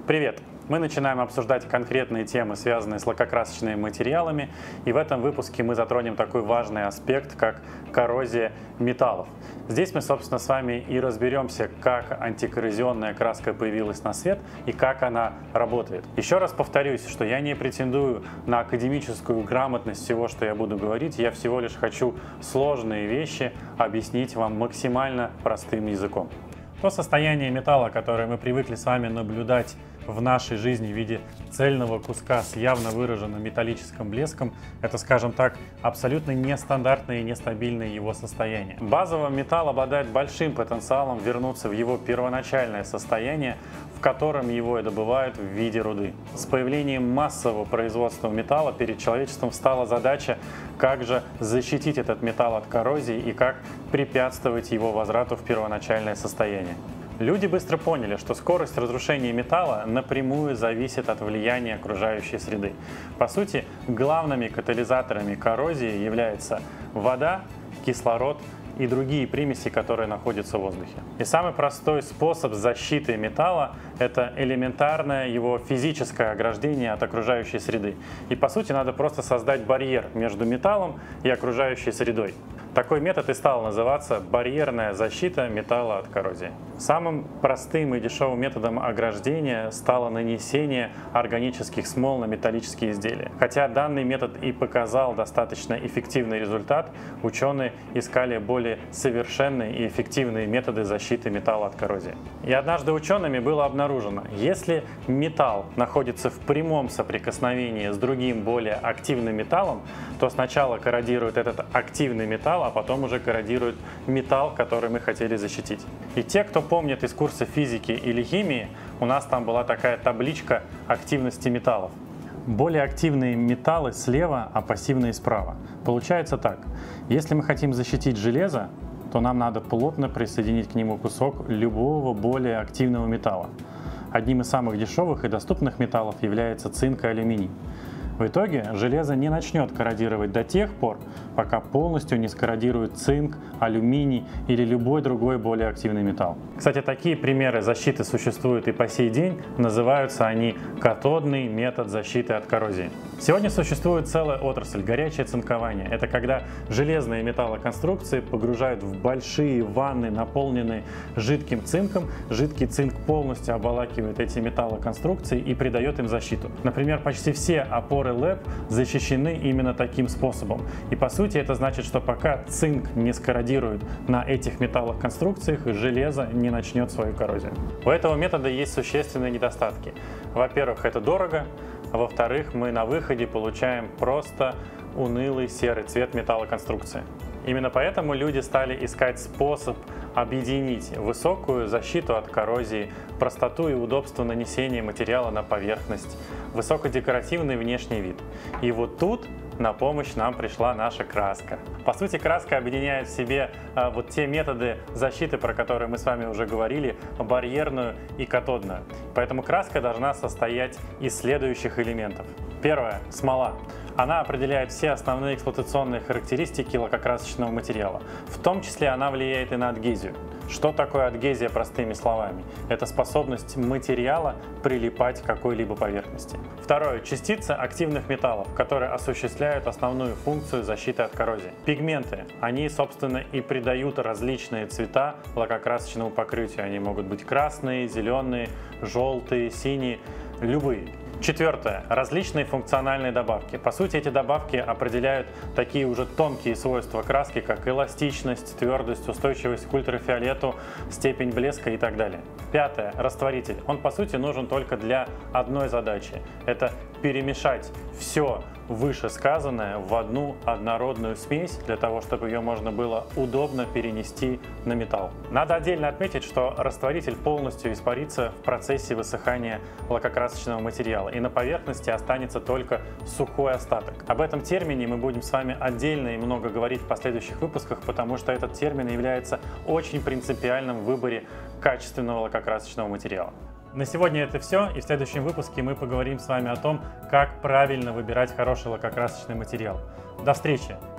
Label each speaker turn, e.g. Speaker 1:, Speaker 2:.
Speaker 1: Привет! Мы начинаем обсуждать конкретные темы, связанные с лакокрасочными материалами, и в этом выпуске мы затронем такой важный аспект, как коррозия металлов. Здесь мы, собственно, с вами и разберемся, как антикоррозионная краска появилась на свет и как она работает. Еще раз повторюсь, что я не претендую на академическую грамотность всего, что я буду говорить, я всего лишь хочу сложные вещи объяснить вам максимально простым языком. То состояние металла, которое мы привыкли с вами наблюдать в нашей жизни в виде цельного куска с явно выраженным металлическим блеском, это, скажем так, абсолютно нестандартное и нестабильное его состояние. Базовый металл обладает большим потенциалом вернуться в его первоначальное состояние, в котором его и добывают в виде руды. С появлением массового производства металла перед человечеством стала задача, как же защитить этот металл от коррозии и как препятствовать его возврату в первоначальное состояние. Люди быстро поняли, что скорость разрушения металла напрямую зависит от влияния окружающей среды. По сути, главными катализаторами коррозии являются вода, кислород и другие примеси, которые находятся в воздухе. И самый простой способ защиты металла – это элементарное его физическое ограждение от окружающей среды. И по сути надо просто создать барьер между металлом и окружающей средой. Такой метод и стал называться барьерная защита металла от коррозии. Самым простым и дешевым методом ограждения стало нанесение органических смол на металлические изделия. Хотя данный метод и показал достаточно эффективный результат, ученые искали более совершенные и эффективные методы защиты металла от коррозии. И однажды учеными было обнаружено, если металл находится в прямом соприкосновении с другим более активным металлом, то сначала корродирует этот активный металл, а потом уже корродирует металл, который мы хотели защитить. И те, кто помнит из курса физики или химии, у нас там была такая табличка активности металлов. Более активные металлы слева, а пассивные справа. Получается так, если мы хотим защитить железо, то нам надо плотно присоединить к нему кусок любого более активного металла. Одним из самых дешевых и доступных металлов является цинк и алюминий. В итоге железо не начнет корродировать до тех пор, пока полностью не скорродирует цинк, алюминий или любой другой более активный металл. Кстати, такие примеры защиты существуют и по сей день, называются они катодный метод защиты от коррозии. Сегодня существует целая отрасль – горячее цинкование. Это когда железные металлоконструкции погружают в большие ванны, наполненные жидким цинком. Жидкий цинк полностью обволакивает эти металлоконструкции и придает им защиту. Например, почти все опоры ЛЭП защищены именно таким способом. И по сути это значит, что пока цинк не скорродирует на этих металлоконструкциях, железо не начнет свою коррозию. У этого метода есть существенные недостатки. Во-первых, это дорого. А во-вторых, мы на выходе получаем просто унылый серый цвет металлоконструкции. Именно поэтому люди стали искать способ объединить высокую защиту от коррозии, простоту и удобство нанесения материала на поверхность, высокодекоративный внешний вид. И вот тут на помощь нам пришла наша краска. По сути, краска объединяет в себе вот те методы защиты, про которые мы с вами уже говорили, барьерную и катодную. Поэтому краска должна состоять из следующих элементов. Первое – смола. Она определяет все основные эксплуатационные характеристики лакокрасочного материала. В том числе она влияет и на адгезию. Что такое адгезия простыми словами? Это способность материала прилипать к какой-либо поверхности. Второе. Частицы активных металлов, которые осуществляют основную функцию защиты от коррозии. Пигменты. Они, собственно, и придают различные цвета лакокрасочному покрытию. Они могут быть красные, зеленые, желтые, синие, любые. Четвертое. Различные функциональные добавки. По сути, эти добавки определяют такие уже тонкие свойства краски, как эластичность, твердость, устойчивость к ультрафиолету, степень блеска и так далее. Пятое. Растворитель. Он, по сути, нужен только для одной задачи. Это перемешать все вышесказанное в одну однородную смесь, для того, чтобы ее можно было удобно перенести на металл. Надо отдельно отметить, что растворитель полностью испарится в процессе высыхания лакокрасочного материала, и на поверхности останется только сухой остаток. Об этом термине мы будем с вами отдельно и много говорить в последующих выпусках, потому что этот термин является очень принципиальным в выборе качественного лакокрасочного материала. На сегодня это все, и в следующем выпуске мы поговорим с вами о том, как правильно выбирать хороший лакокрасочный материал. До встречи!